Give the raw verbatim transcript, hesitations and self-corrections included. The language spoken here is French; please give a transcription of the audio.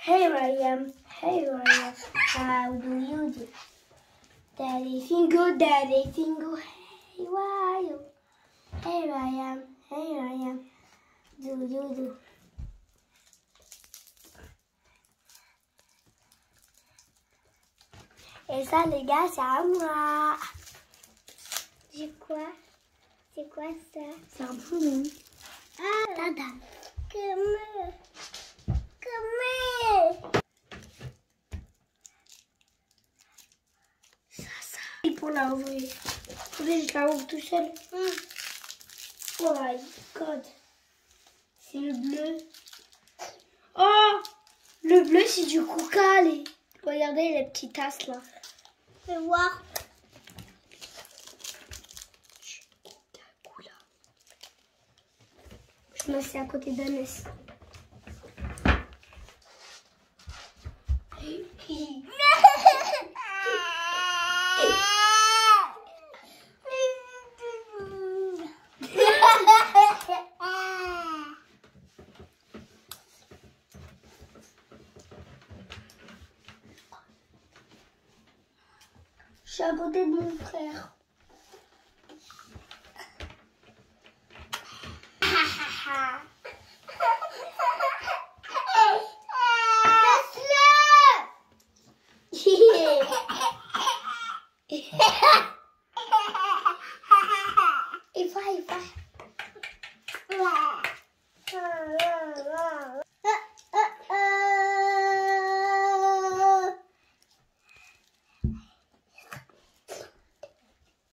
Here I am, here I am, how do you do? Daddy finger, daddy finger, hey, why you? Here I am, here I am, do do do. Et ça, les gars, c'est à moi. C'est quoi? C'est quoi ça? C'est un poumon. Ah, Tadam. Comment? Comment? Ça, ça. Et pour la ouvrir. Attendez, je la ouvre tout seul. Mm. Oh my god. C'est le bleu. Oh! Le bleu, c'est du coca, les... Regardez les petites tasses, là. Fais voir. Je me suis à côté d'Anès. Je suis à côté de mon frère. Il va, il va.